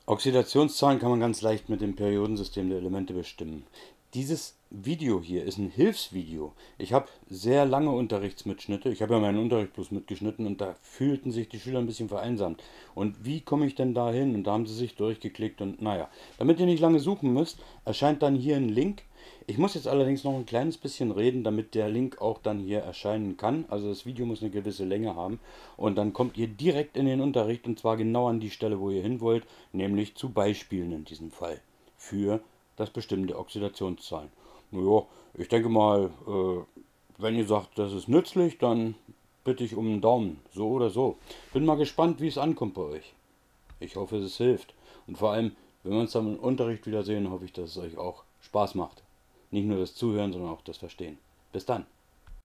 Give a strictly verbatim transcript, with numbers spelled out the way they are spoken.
Oxidationszahlen kann man ganz leicht mit dem Periodensystem der Elemente bestimmen. Dieses Video hier ist ein Hilfsvideo. Ich habe sehr lange Unterrichtsmitschnitte. Ich habe ja meinen Unterricht bloß mitgeschnitten und da fühlten sich die Schüler ein bisschen vereinsamt. Und wie komme ich denn da hin? Und da haben sie sich durchgeklickt und naja. Damit ihr nicht lange suchen müsst, erscheint dann hier ein Link. Ich muss jetzt allerdings noch ein kleines bisschen reden, damit der Link auch dann hier erscheinen kann. Also das Video muss eine gewisse Länge haben. Und dann kommt ihr direkt in den Unterricht und zwar genau an die Stelle, wo ihr hin wollt, nämlich zu Beispielen in diesem Fall für das Bestimmen der Oxidationszahlen. Naja, ich denke mal, äh, wenn ihr sagt, das ist nützlich, dann bitte ich um einen Daumen, so oder so. Bin mal gespannt, wie es ankommt bei euch. Ich hoffe, es hilft. Und vor allem, wenn wir uns dann im Unterricht wiedersehen, hoffe ich, dass es euch auch Spaß macht. Nicht nur das Zuhören, sondern auch das Verstehen. Bis dann.